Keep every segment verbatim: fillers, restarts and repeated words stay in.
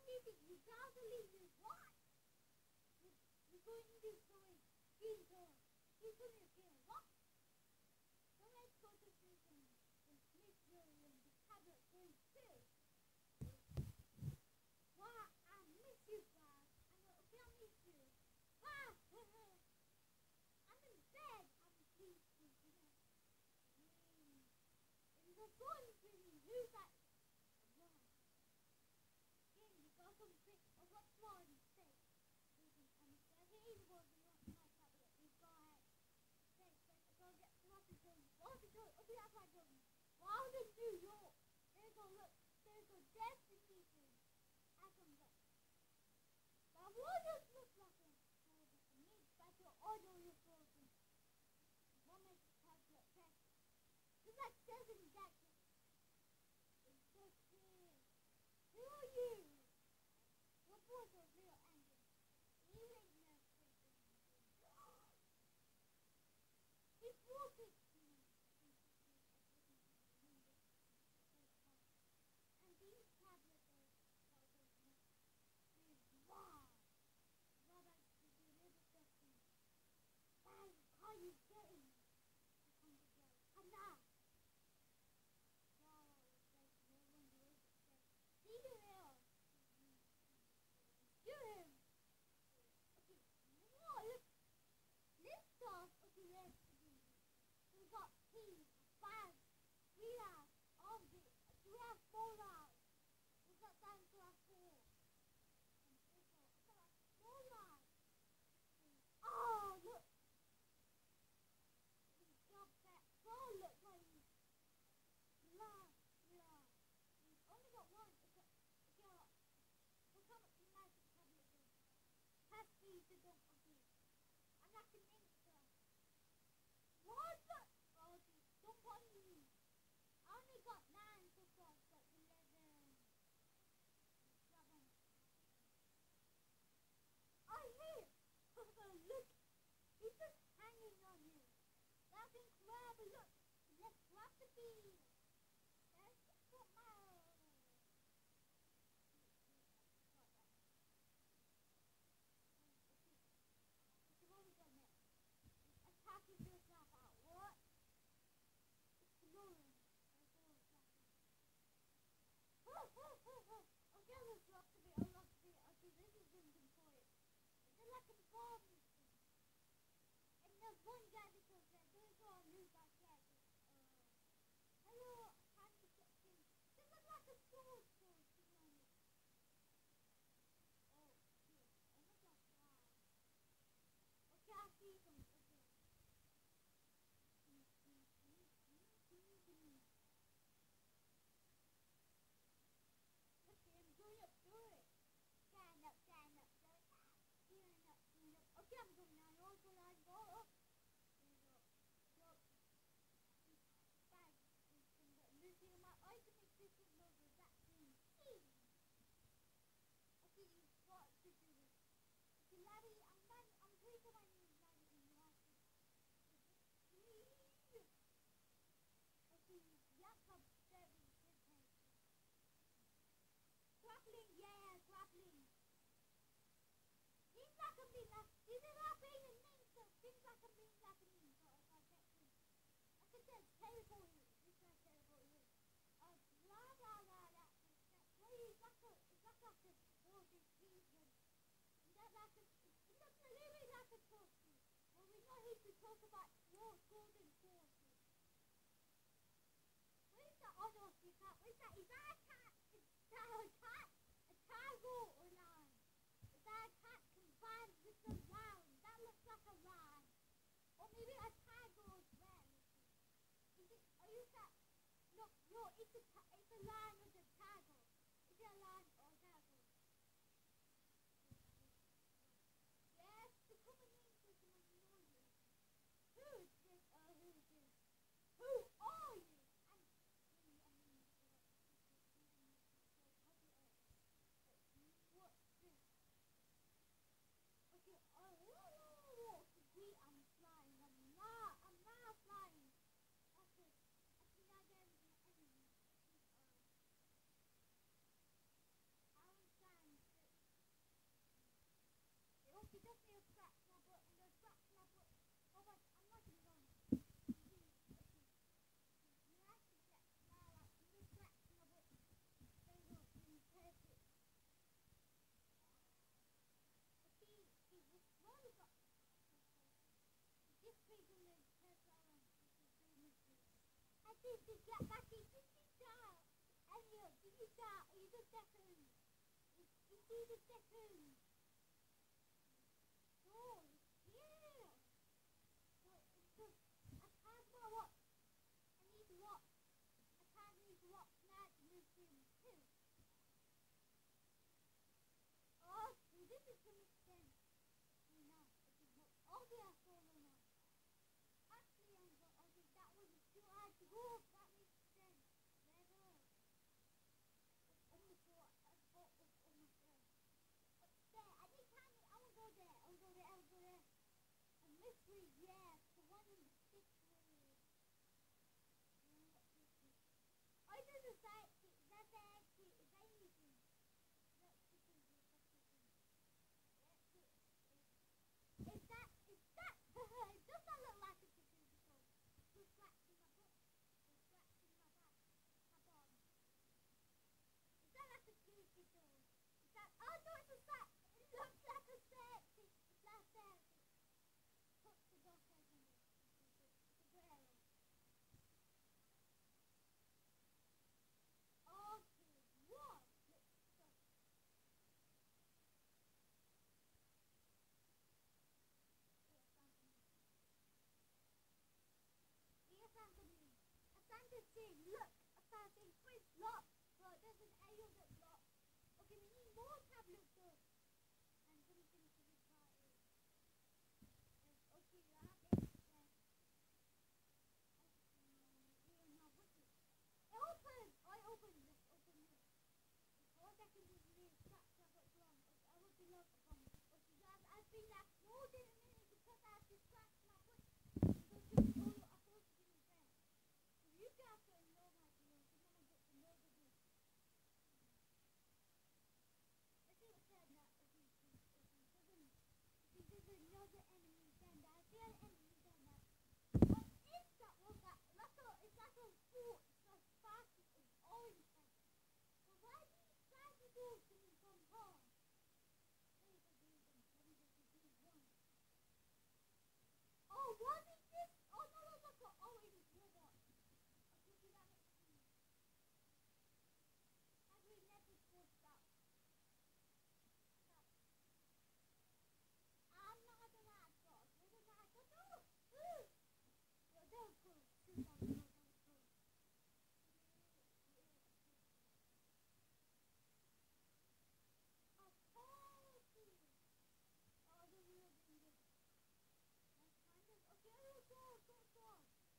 eating. You gotta leave this. What? You, you're going to be going. He's going. He's going to be what? So let's go to sleep and, and sleep your and the tablet going too. Wow, I miss you guys. I know, okay, I miss you. Wow, I'm in bed. I'm sleeping, you know. Mm. And the phone's ringing. Who's that? No. King, you got something. Oh, what's wrong? Say. You can come and say, hey, the one who wants my tablet. You go ahead. Say, say, go get Floppy Jones. Floppy Jones. Okay, that's my Jones. Wow, in New York. There's a look. There's a destination. I can go. That would just look like a need special audio you're frozen. What makes the tablet test? It's like seven jackets. It's just here. Who are you? Your voice is real angry. You ain't no freaking. He's walking to me. And these tablets are wow. What I should do little question. Why are you getting? Come now. Wow, like no one knows it. See you there. Shoot him. Okay. Whoa, look. Lift off. Okay, let's do this. We got team, five, three hours, all of it. We have four hours. We got time to have four. Oh, look. Got that. Oh, look, like love, yeah. We've only got one. It's a, yeah. We'll come up to magic tablet again. Pass me to don't forget. I'm not an instant. What the? Oh, don't bother me. I only got nine so far, but eleven. Seven. I hear. Look. He's just hanging on you. That's incredible. Look. Let's grab the bee. That's what my. Okay, what we got next? Attacking yourself out. What? Exploring. Oh, oh, oh, oh. Okay, let's lock the bee. I'll lock the bee. Okay, this is important. It's like a bomb. And there's one guy that goes there. There's all news like that. Uh, hello, I'm the captain. This looks like a sword sword, to be honest. Oh, shit. Oh my god, wow. Okay, I see them. Okay. Okay, I'm going up to it. Stand up, stand up, stand up. Stand up, stand up. Okay, I'm going now. You're going to go up. Losing my item is different levels. That means okay, you've got to do this. Okay, Larry, I'm not, I'm going to my knees, Larry, and you have to. Okay, Jakob seven, good head. Grappling, yeah, grappling. Things like a being like, this is happening in nature. Things like a being happening. So if I get to, I could just teleport you. This is like teleport you. Uh, blah, blah, blah, that. Well, it's like a, it's like a golden season. Is that like a, it's not literally like a torture. Well, we're not here to talk about your golden torture. Where's the other cat? Where's that? Is that a cat? Is that a cat? A tiger or lion? Is that a cat combined with a lion? That looks like a lion. Or maybe a tiger or bear. Is it, are you cat? No, no, it's a, it's a lion with a tiger. Is it a lion or a tiger? Yes, the combination is annoying. Who is this? Uh, who is this? Who are you? I'm, I mean, what's this? Okay, oh, we, I'm flying. I'm not, I'm not flying. Okay, I think I get an enemy. Okay, so get back in. This is down. And you, this is down. You the second. You see the second. Oh, yeah. So, so, I can't go what? I need what? I can't need what? Not move him too. Oh, so this is gonna make sense. You know, oh, yeah, so no, no. Actually, I'm go- okay, that was too hard to go. That makes sense. Never. Oh my god. Oh, oh, oh my god. There, I need time. I will go there. I will go there. I will go there. A mystery, yeah. The one in the six way. I do the side. That's actually, if anything. That's the thing. Is that, is that, it does not look like a chicken because there's flaps in my butt. There's flaps in my back. My bum. Is that like a goofy dog? Is that, oh no, it's a sack. It looks like a sack. It's like that. Put the dog head in it. It's a girl. Okay, what? Let's go. Yes, Anthony. Yes, Anthony. I found this thing. Look, I found a quiz lock. But there's an A on it lock. Okay, we need more tablets though. And something to be party. Okay, I have it. It opened! I opened this. Open this. All I can do is leave. That's what's wrong. I will be love upon it. Okay, guys, I've been like more than a minute because I have to scratch my foot. So to be total, I thought it was fair. So you guys don't know my deal. So now I get to know the deal. Let's see what's said now. Okay, okay, okay. Doesn't, okay, there's another enemy then. I see an enemy then now. What is that one that, that's a, it's like a foot, it's like spicy, it's orange thing. So why do you spicy dogs coming from home? There you go, there you go, there you go, there you go. Oh, what is this? Oh no, no, look, oh, oh, it is robot. Okay, okay, that makes sense. How do we never force that? Stop. I'm not a rat dog. What is that? Go, go! Ooh! Go, go, go. Shoot on me, go, go, go. Oh, poetry! Oh, the real thing is, let's find this. Okay, oh, go, go, go.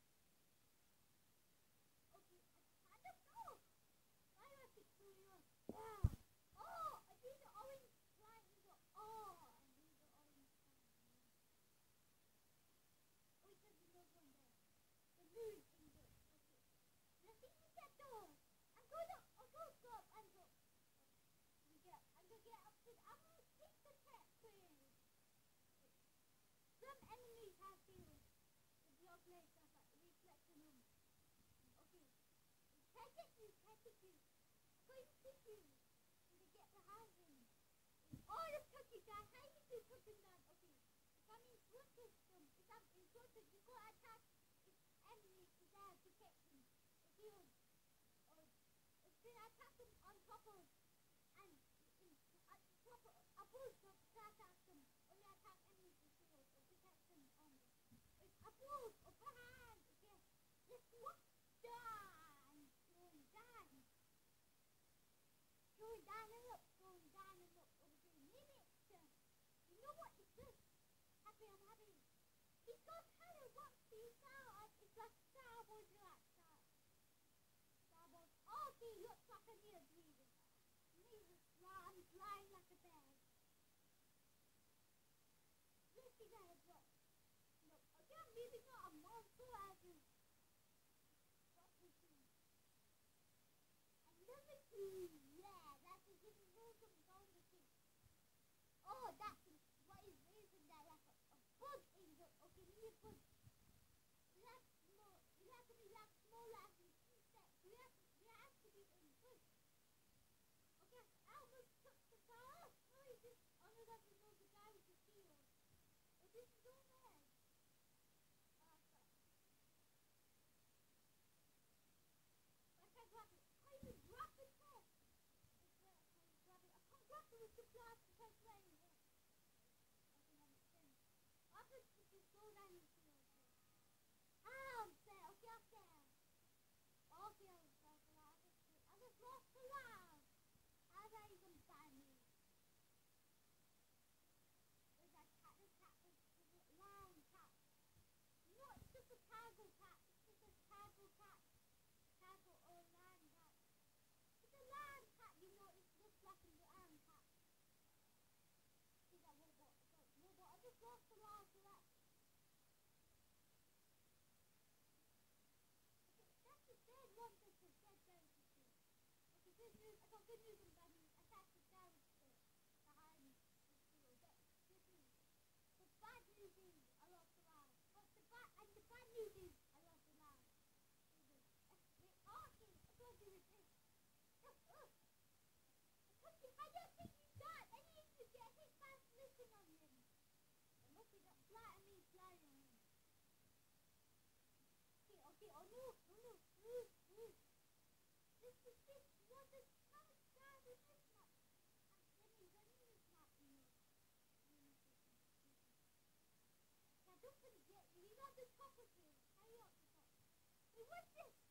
Okay, I kind of know. Why do I have to kill you? Yeah. Oh, I need the orange triangle. Oh, I need the orange triangle. Oh, it says no one there. The moon in there. Okay. Let's see if we get those. I'm going to, I'll go stop and go. I'm gonna get, I'm gonna get up to, I'm gonna take the cat quiz. Some enemies have feelings. If your place stuff like reflection on. Okay. You take it, you take it, you. I'm going to kick you. I'm gonna get the housing. Oh, the cookie guy. How you do cooking that? Okay. If I'm in front of them, if I'm in front of you, go attack this enemy to there to get them. If you, or if they attack them on top of, and in, at the top of, above them, to attack them. Only attack enemies with shield, or protect them on them. If above, or behind, okay. Let's walk down, going down. Going down and up, going down and up. Okay, limit. You know what it is? Happy, I'm happy. It's got kind of what you saw. It's like Star Wars, like Star, Star Wars. Oh, okay, looks like a near breathing. Me, I'm flying like a bird. Let's see that as well. No, okay, I'm moving on. I'm more cool as you. What we see. Another key. Yeah, that's a good move. I'm going to see. Oh, that's what is isn't that like a, a bug in the okay, we need bug. We have small we have to be like small as an insect. We have to we have to be in bug. Okay, I almost took the car. No, you just oh no, that's another guy with the shield. Oh, this is all red. Oh, sorry. to fly to Pennsylvania. Okay, that makes sense. I could just go down the field. Ah, I'm sad. Okay, I'm sad. Okay, I'm sad. I just lost the lab. How's that even funny? There's that cat, this cat, this long cat. No, it's just a taggle cat. It's just a taggle cat. Taggle or land cat. It's a land cat, you know, it looks like a land cat. See that robot? So, robot, I just lost the last of that. Okay, that's the third one that's a dead delicacy. Okay, good news, I got good news and bad news. I tapped the damage bit behind this little bit. Good news. The bad news is I lost the last. But the bad, and the bad news is I lost the last. Wait, okay, I'm going to do this. Uh, uh. I don't think you died. I need to get hit by a listen on him. And look at that flat and me flying on him. Okay, okay, oh no, no, no, no, no. This is this, what is not bad in this map? I'm getting good in this map, you know. Now don't forget, you got the top of it. Hurry up, the top. Hey, what's this?